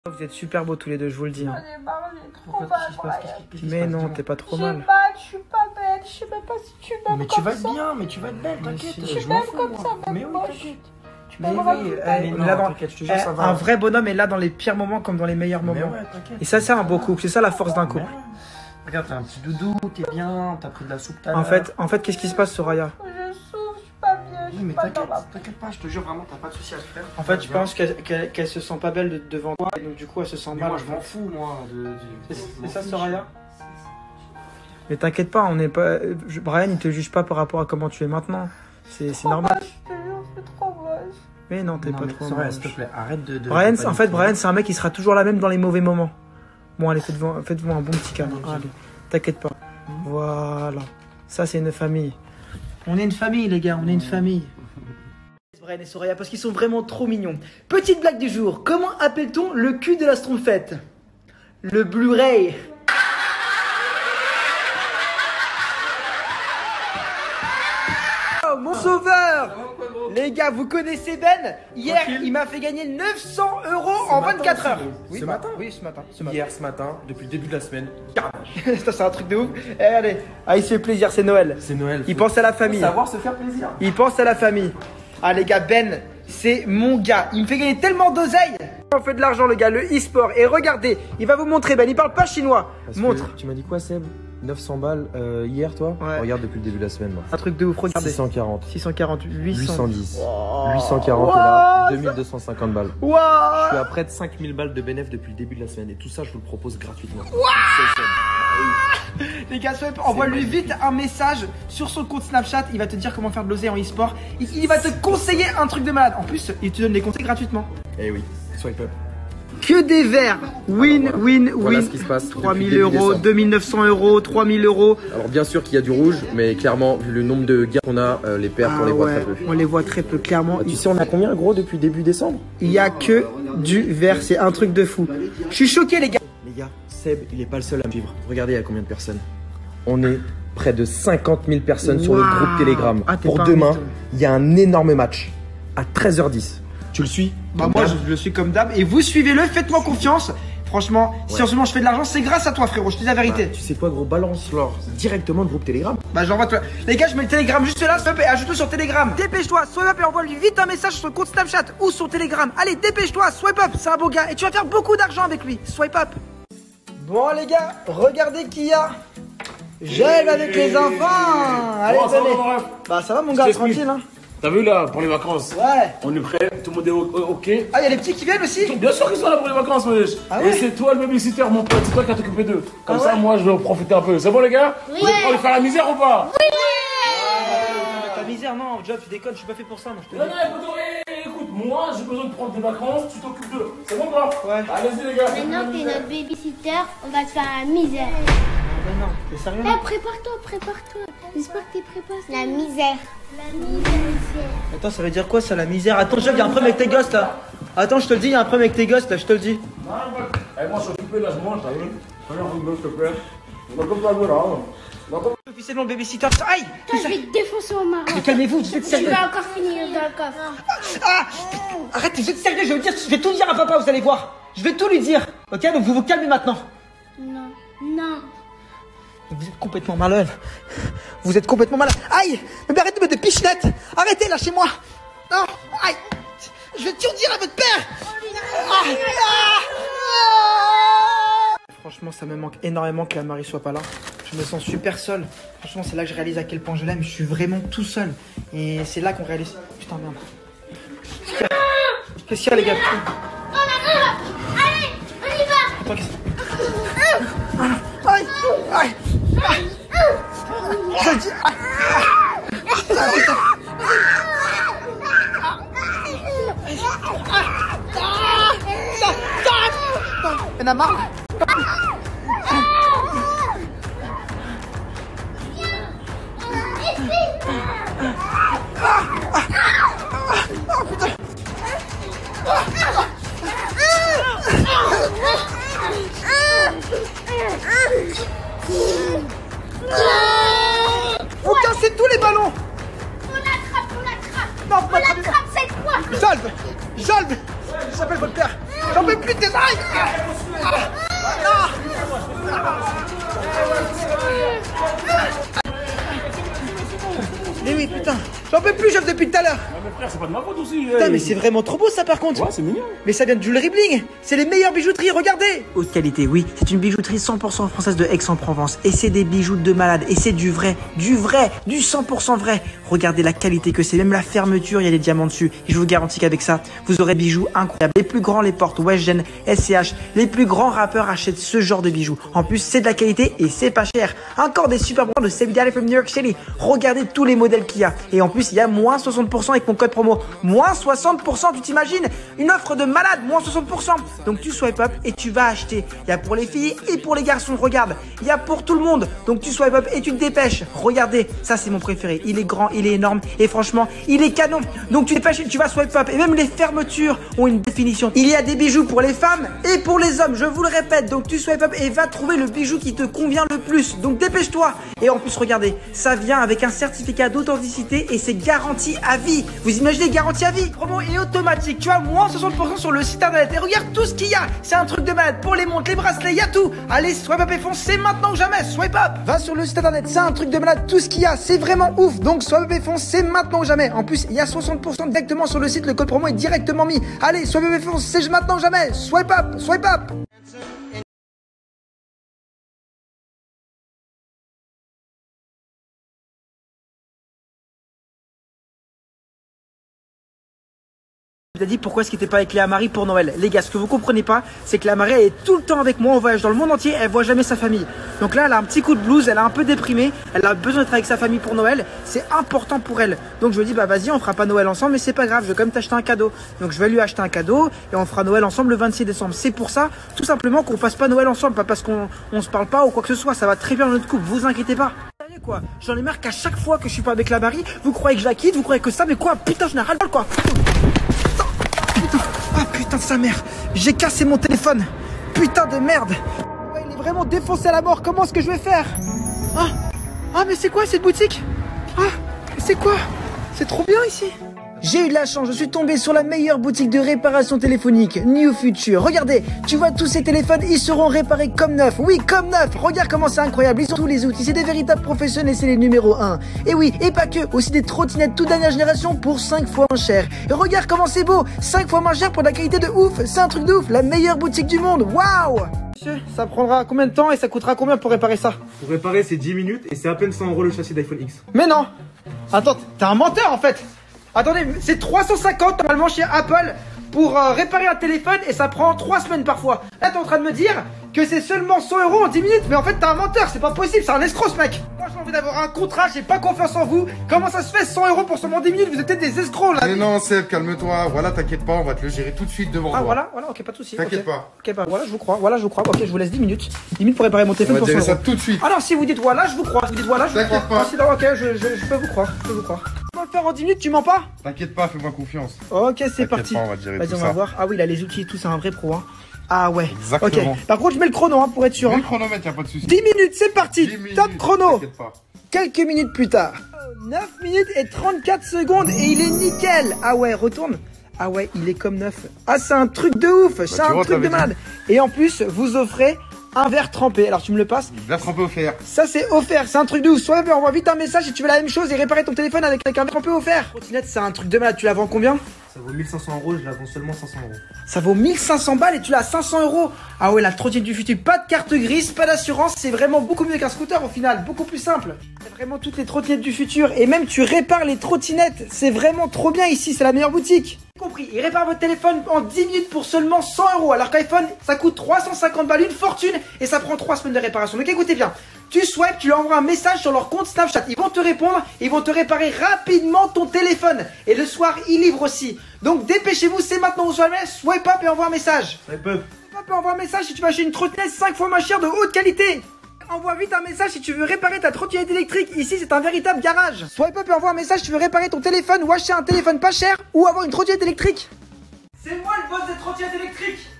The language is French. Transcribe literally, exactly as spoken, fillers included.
Vous êtes super beaux tous les deux, je vous le dis. J'en ai marre, j'ai trop mal. Mais non, t'es pas trop J'ai mal. mal, je suis pas belle, je sais même pas si tu m'aimes. Mais tu vas être bien, mais tu vas être belle, t'inquiète. Je suis belle comme ça, même Mais oui, moi. t'inquiète. Tu Mais m'aimeras oui, plus eh, belle. il Non, est là dans- t'inquiète, je te jure, eh, ça va. un vrai bonhomme est là dans les pires moments comme dans les meilleurs Mais moments. ouais, t'inquiète. Et ça, c'est un beau couple, c'est ça la force d'un couple. Mais ouais. Regarde, t'as un petit doudou, t'es bien, t'as pris de la soupe tout à En l'heure. fait, en fait, qu'est-ce qui se passe, Soraya? Je souffre, je suis pas bien, je Oui, suis mais pas dans t'inquiète, ma... t'inquiète pas, je te jure vraiment, t'as pas de soucis à te faire. En fait, je Viens. pense qu'elle qu'elle- qu'elle se sent pas belle de- devant toi, et donc du coup, elle se sent Mais mal. moi, je m'en fous, moi. de- de- C'est je c'est m'en ça, fiche. Soraya? Mais t'inquiète pas, on n'est pas. je- Brian, il te juge pas par rapport à comment tu es maintenant. C'est c'est Trop normal. moche, je te jure, c'est trop moche. Mais non, t'es Non, pas mais trop Soraya, mal. s'il te plaît, arrête de. de Brian, de c'est- en fait, paniquer. Brian, c'est un mec qui sera toujours la même dans les mauvais moments. Bon, allez, faites-vous faites un bon petit câlin. Allez, t'inquiète pas. Voilà. Ça, c'est une famille. On est une famille, les gars, on est une famille. Brian et Soraya, parce qu'ils sont vraiment trop mignons. Petite blague du jour. Comment appelle-t-on le cul de la Schtroumpfette? Le Blu-ray. Oh, mon sauveur! Les gars, vous connaissez Ben? Hier, Tranquille. il m'a fait gagner neuf cents euros Ce en matin vingt-quatre heures. aussi, Oui, ce bah, matin Oui, ce matin. Ce matin. Hier, ce matin, depuis le début de la semaine, Ça, c'est un truc de ouf. Eh, allez, ah, il se fait plaisir, c'est Noël. c'est Noël. Il pense à la famille. Savoir se faire plaisir. Il pense à la famille. Ah, les gars, Ben, c'est mon gars. Il me fait gagner tellement d'oseille. On fait de l'argent, le gars, le e-sport. Et regardez, il va vous montrer, Ben. Il parle pas chinois. Parce Montre. que tu m'as dit quoi, Seb? neuf cents balles euh, hier, toi? Ouais. Regarde depuis le début de la semaine, moi. Un truc de ouf, regardez. six cent quarante. six cent quarante, huit cents. huit cent dix. Oh. huit cent quarante Wow, là. ça- deux mille deux cent cinquante balles. Waouh. Je suis à près de cinq mille balles de bénéfice depuis le début de la semaine. Et tout ça, je vous le propose gratuitement. Les gars, Swipe, envoie-lui vite un message sur son compte Snapchat. Il va te dire comment faire de l'oseille en e-sport. Il, il va te conseiller un truc de malade. En plus, il te donne les conseils gratuitement. Eh oui, swipe up. Que des verts. Win, win, Voilà win. ce qui se passe. trois mille depuis le début euros, décembre. deux mille neuf cents euros, trois mille euros. Alors, bien sûr qu'il y a du rouge, mais clairement, vu le nombre de gars qu'on a, euh, les pertes, on les voit ouais, très peu. on les voit très peu, clairement. Ah, tu sais, on a combien, gros, depuis début décembre? Il y a que du vert, c'est un truc de fou. Je suis choqué, les gars. Les gars, Seb, il est pas le seul à me suivre. Regardez, il y a combien de personnes? On est près de cinquante mille personnes sur le Waouh. groupe Telegram. Ah, t'es Pour pas un demain, mytho. il y a un énorme match à treize heures dix. Tu le suis? Bah, moi, je, je suis comme d'hab. Et vous suivez-le, faites-moi confiance. Franchement, si Ouais. en ce moment je fais de l'argent, c'est grâce à toi, frérot. Je te dis la vérité. Tu sais quoi, gros, balance-leur directement le groupe Telegram. Bah j'envoie toi. Les gars, je mets le Telegram juste là, stop et ajoute-le sur Telegram. Dépêche-toi, swipe up et envoie-lui vite un message sur son compte Snapchat ou sur Telegram. Allez, dépêche-toi, swipe up, c'est un beau gars et tu vas faire beaucoup d'argent avec lui. Swipe up. Bon les gars, regardez qui y a. J'aime avec les enfants. Allez, Bon, ça va, venez. mon ref. Bah ça va mon gars, t'explique. tranquille hein. T'as vu là, pour les vacances, Ouais. on est prêt, tout le monde est o- o- ok. Ah, y a les petits qui viennent aussi. Bien sûr qu'ils sont là pour les vacances, wesh. Ah Et ouais c'est toi le babysitter, mon pote, c'est toi qui vas t'occuper d'eux. Comme Ah ça, ouais moi, je vais en profiter un peu. C'est bon, les gars? Oui. Vous êtes prêts à faire la misère ou pas? Ta misère, non, Job, tu déconnes, je suis pas fait pour ça, moi je te Non, dis. non, écoute, eh, écoute, moi, j'ai besoin de prendre des vacances, tu t'occupes d'eux. C'est bon, quoi? Ouais. Allez-y, les gars. Maintenant, t'es notre babysitter, on va te faire la misère. Ah bah non, t'es sérieux Eh, là? prépare-toi, prépare-toi. J'espère que t'es préparé. La misère. La misère. Attends, ça veut dire quoi ça, la misère? Attends, Job, y a un problème avec tes gosses là. Attends, je te le dis, y a un problème avec tes gosses là, je te le dis. Non, eh, moi, je suis occupé, là, je mange, t'as vu? Regarde, s'il te plaît. On va comme ça, voilà. On va comme- Officiellement le babysitter. Aïe! Toi, je vais te défoncer au marin. Mais calmez-vous, vous êtes Tu sérieux? vas encore finir dans le coffre. Ah! Arrête, vous êtes sérieux, je vais, dire, je vais tout dire à papa, vous allez voir. Je vais tout lui dire. Ok, donc vous vous calmez maintenant. Non, non. Vous êtes complètement malade. Vous êtes complètement malade. Aïe! Mais arrêtez de mettre des pichenettes. Arrêtez, lâchez-moi. Non, aïe! Je vais tout dire à votre père. Ah, ah, ah. Franchement, ça me manque énormément que la Marie soit pas là. Je me sens super seul. Franchement, c'est là que je réalise à quel point je l'aime. Je suis vraiment tout seul. Et c'est là qu'on réalise. Putain, merde. Qu'est-ce qu'il y a, les gars? Allez, on y va. Attends, qu'est-ce Aïe! Aïe! Aïe! Je dis- ah, ah, ah, putain. Il y en a marre. Faut casser tous les ballons. On l'attrape, on l'attrape. Non, vous On m'attrapez pas. l'attrape cette fois. Jolve! Jolve! J'appelle votre père. J'en peux plus de tes... Aïe! Aïe. Ah. Ah. Mais oui, putain, j'en peux plus, chef, depuis tout à l'heure. Mais frère, c'est pas de ma faute aussi. Putain, mais c'est vraiment trop beau ça par contre. Ouais, c'est mignon. Mais ça vient de Jewelry Bling. C'est les meilleures bijouteries, regardez. Haute qualité, oui. C'est une bijouterie cent pour cent française de Aix-en-Provence. Et c'est des bijoux de malade. Et c'est du vrai, du vrai, du cent pour cent vrai. Regardez la qualité que c'est. Même la fermeture, il y a des diamants dessus. Et je vous garantis qu'avec ça, vous aurez des bijoux incroyables. Les plus grands les portent. Westgen, S C H. Les plus grands rappeurs achètent ce genre de bijoux. En plus, c'est de la qualité et c'est pas cher. Encore des super bons de Save Daddy from New York City. Regardez tous les modèles qu'il y a. Et en plus, il y a moins soixante pour cent avec mon code promo. Moins soixante pour cent, tu t'imagines? Une offre de malade, moins soixante pour cent. Donc tu swipe up et tu vas acheter. Il y a pour les filles et pour les garçons, regarde. Il y a pour tout le monde. Donc tu swipe up et tu te dépêches. Regardez, ça c'est mon préféré. Il est grand, il est énorme et franchement, il est canon. Donc tu te dépêches et tu vas swipe up. Et même les fermetures ont une définition. Il y a des bijoux pour les femmes et pour les hommes, je vous le répète. Donc tu swipe up et va trouver le bijou qui te convient le plus. Donc dépêche-toi. Et en plus, regardez, ça vient avec un certificat d'authenticité et c'est garanti à vie. Vous imaginez, garanti à vie. Promo est automatique, tu as moins soixante pour cent sur le site internet. Et regarde tout ce qu'il y a. C'est un truc de malade. Pour les montres, les bracelets, il y a tout. Allez, swipe up et fonce, c'est maintenant ou jamais. Swipe up. Va sur le site internet, c'est un truc de malade. Tout ce qu'il y a, c'est vraiment ouf. Donc swipe up et fonce, c'est maintenant ou jamais. En plus, il y a soixante pour cent directement sur le site. Le code promo est directement mis. Allez, swipe up et fonce, c'est maintenant ou jamais. Swipe up, swipe up. Je dit pourquoi est-ce qu'il n'était pas avec Léa Marie pour Noël. Les gars, ce que vous comprenez pas, c'est que Léa Marie elle est tout le temps avec moi, on voyage dans le monde entier, elle voit jamais sa famille. Donc là, elle a un petit coup de blues, elle est un peu déprimée, elle a besoin d'être avec sa famille pour Noël, c'est important pour elle. Donc je me dis, bah vas-y, on fera pas Noël ensemble, mais c'est pas grave, je vais quand même t'acheter un cadeau. Donc je vais lui acheter un cadeau et on fera Noël ensemble le vingt-six décembre. C'est pour ça, tout simplement, qu'on fasse pas Noël ensemble, pas parce qu'on on se parle pas ou quoi que ce soit, ça va très bien dans notre couple, vous inquiétez pas. Sérieux quoi, j'en ai marre qu'à chaque fois que je suis pas avec Léa Marie, vous croyez que je la quitte, vous croyez que ça, mais quoi, putain, je n'ai ras le bol quoi. Ah putain de sa mère, j'ai cassé mon téléphone. Putain de merde. Ouais, il est vraiment défoncé à la mort, comment est-ce que je vais faire? Ah, ah mais c'est quoi cette boutique? Ah, c'est quoi? C'est trop bien ici. J'ai eu de la chance, je suis tombé sur la meilleure boutique de réparation téléphonique, New Future. Regardez, tu vois tous ces téléphones, ils seront réparés comme neufs. Oui, comme neufs. Regarde comment c'est incroyable, ils ont tous les outils, c'est des véritables professionnels et c'est les numéros un. Et oui, et pas que, aussi des trottinettes toute dernière génération pour cinq fois moins cher. Et regarde comment c'est beau, cinq fois moins cher pour de la qualité de ouf. C'est un truc de ouf, la meilleure boutique du monde. Waouh! Monsieur, ça prendra combien de temps et ça coûtera combien pour réparer ça? Pour réparer, c'est dix minutes et c'est à peine cent euros le châssis d'iPhone X. Mais non. Attends, t'es un menteur en fait. Attendez, c'est trois cent cinquante normalement chez Apple pour euh, réparer un téléphone et ça prend trois semaines parfois. Là t'es en train de me dire que c'est seulement cent euros en dix minutes, mais en fait t'es un menteur, c'est pas possible, c'est un escroc ce mec. Moi j'ai envie d'avoir un contrat, j'ai pas confiance en vous. Comment ça se fait cent euros pour seulement dix minutes? Vous êtes peut-être des escrocs là. Mais non Seb, calme-toi, voilà, t'inquiète pas, on va te le gérer tout de suite devant Ah toi. voilà, voilà, ok, pas de soucis. T'inquiète okay. pas. Ok, bah voilà, je vous crois, voilà, je vous crois. Ok, je vous laisse dix minutes. dix minutes pour réparer mon téléphone On va pour te cent gérer euros. ça tout de suite. Alors si vous dites voilà, je vous crois. Si vous dites voilà, je vous crois. T'inquiète pas. Ah, si, non, ok, je, je, je peux vous croire, je peux vous croire. On va le faire en dix minutes, tu mens pas? T'inquiète pas, fais-moi confiance. Ok, c'est T'inquiète parti. pas, on va te gérer Vas-y, tout on ça. va voir. Ah oui, il a les outils et tout, c'est un vrai pro. Hein. Ah ouais. Exactement. Ok. Par contre, je mets le chrono hein, pour être sûr. Mets Hein. le chronomètre, y'a pas de soucis. dix minutes, c'est parti. dix minutes, Top chrono. T'inquiète pas. Quelques minutes plus tard. neuf minutes et trente-quatre secondes et il est nickel. Ah ouais, retourne. Ah ouais, il est comme neuf. Ah, c'est un truc de ouf. Bah, c'est un vois, truc de dit. malade. Et en plus, vous offrez un verre trempé. Alors, tu me le passes. Verre trempé offert. Ça, c'est offert. C'est un truc de ouf. Soit on envoie vite un message si tu veux la même chose et réparer ton téléphone avec, avec un verre trempé offert. Trottinette, c'est un truc de malade. Tu la vends combien? Ça vaut mille cinq cents euros, je la vends seulement cinq cents euros. Ça vaut mille cinq cents balles et tu l'as à cinq cents euros. Ah ouais, la trottinette du futur. Pas de carte grise, pas d'assurance. C'est vraiment beaucoup mieux qu'un scooter au final. Beaucoup plus simple. C'est vraiment toutes les trottinettes du futur. Et même tu répares les trottinettes. C'est vraiment trop bien ici. C'est la meilleure boutique. Compris. Il répare votre téléphone en dix minutes pour seulement cent euros. Alors qu'iPhone, ça coûte trois cent cinquante balles, une fortune. Et ça prend trois semaines de réparation. Donc écoutez bien. Tu swipes, tu leur envoies un message sur leur compte Snapchat. Ils vont te répondre, ils vont te réparer rapidement ton téléphone. Et le soir, ils livrent aussi. Donc dépêchez-vous, c'est maintenant ou jamais. Swipe up et envoie un message. Swipe up. Swipe up et envoie un message si tu vas acheter une trottinette cinq fois moins chère de haute qualité. Envoie vite un message si tu veux réparer ta trottinette électrique. Ici, c'est un véritable garage. Swipe up et envoie un message si tu veux réparer ton téléphone ou acheter un téléphone pas cher ou avoir une trottinette électrique. C'est moi le boss des trottinettes électriques.